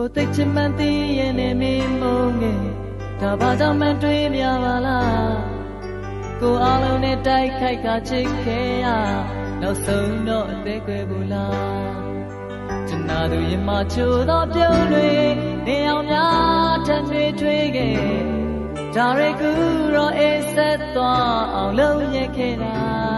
ကိုသိချင်မှန်းသိရင်နဲ့မင်းမုန်းငယ်ဒါဘာကြောင့်မှန်းတွေးမြပါလားကိုအားလုံးနဲ့တိုက်ခိုက်ကချစ်ခဲ့ရနောက်ဆုံးတော့အသေးကွယ်ဘူးလားကျွန်တော်တို့ရင်မချိုးသောပြုံးတွေနေအောင်များထန်တွေထွေးခဲ့ဒါရီကူတော့အေးဆက်သွားအောင်လုပ်ရခဲ့တာ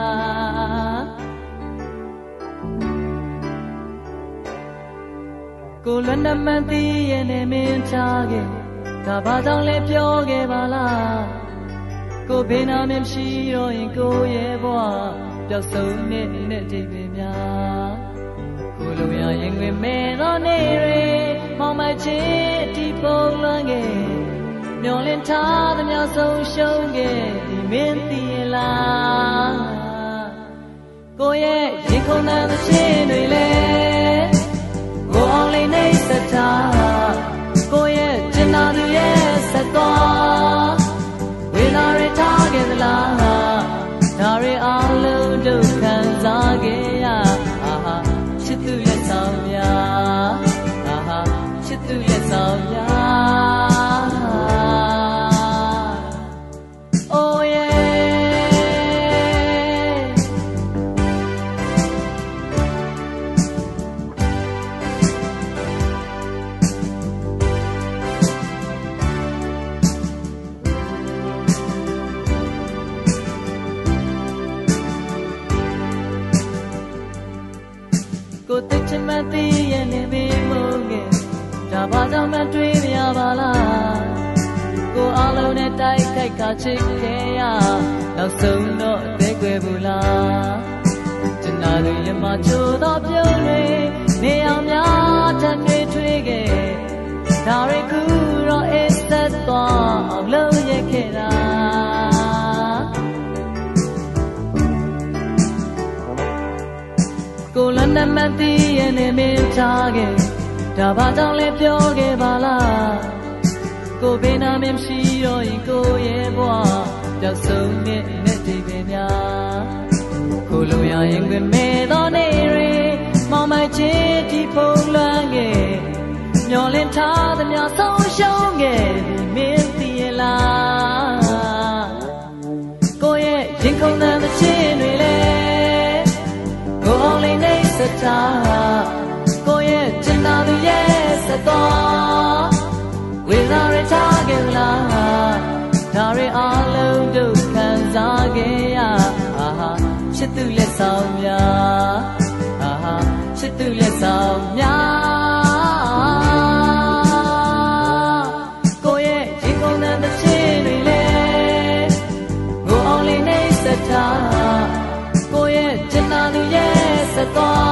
ကိုလည်းနှမသိရင်နဲ့မင်းချခဲ့ဒါဘာကြောင့်လဲပြောခဲ့ပါလားကိုဘေးနာမရှိတော့ရင်ကိုရဲ့ဘဝပျောက်ဆုံးနဲ့တိတ်ပဲများကိုလိုရရင်ဝင်မဲ့တော့နေရမောင်မချစ်ဒီပုံလွန်ခဲ့မျောလင်းထားသမျှဆုံးရှုံးခဲ့ဒီမင်းသိရင်လားကိုရဲ့ရင်ခုန်တဲ့ချင်းတွေလဲကိုအောင်လေးနေစထားကိုရဲ့ကျင်နာသူရဲ့ဆက်သွားဝေလာရထားခဲ့သလားဒါရီအားလုံးဒုက္ခစားခဲ့ရချစ်သူလက်ဆောင်များချစ်သူလက်ဆောင်များOh yeahကိုသိချင်မှန်းသိရင်လည်းမင်းမုန်းခဲ့ဒါဘာကြောင့်မှတွေးမြပါလားကိုအားလုံးနဲ့တိုက်ခိုက်ကချစ်ခဲ့ရနောက်ဆုံးတော့အသေးကွယ်ဘူးလားကျွန်တော်တို့ရမချိုးတော့ပြုံးတွေနေအောင်များထန်တွေထွေးခဲ့ဒါရီကူတော့အေးဆက်သွားအောင်လုပ်ရခဲ့တာကိုလည်းနှမသိရင်နဲ့မင်းချခဲ့ဒါဘာကြောင့်လဲပြောခဲ့ပါလားကိုဘေးနာမရှိတော့ရင်ကိုရဲ့ဘဝပျောက်ဆုံးနဲ့တိတ်ပဲများကိုလိုရရင်ဝင်မဲ့တော့နေရမောင်မချစ်ဒီပုံလွန်ခဲ့မျောလင်းထားသမျှဆုံးရှုံးခဲ့ဒီမင်းသိရင်လားကိုရဲ့ရင်ခုန်တဲ့ချင်းတွေလဲကိုအောင်လေးနေစထားကိုရဲ့ကျင်နာသူရဲ့ဆက်သွားဝေလာရထားခဲ့လားဒါရီအားလုံးဒုက္ခစားခဲ့ရချစ်သူလက်ဆောင်များချစ်သူလက်ဆောင်များကိုရဲ့ရင်ကုန်တဲ့ချင်းတွေလဲကိုအောင်လေးနေစထားကိုရဲ့ကျင်နာသူရဲ့ဆက်သွား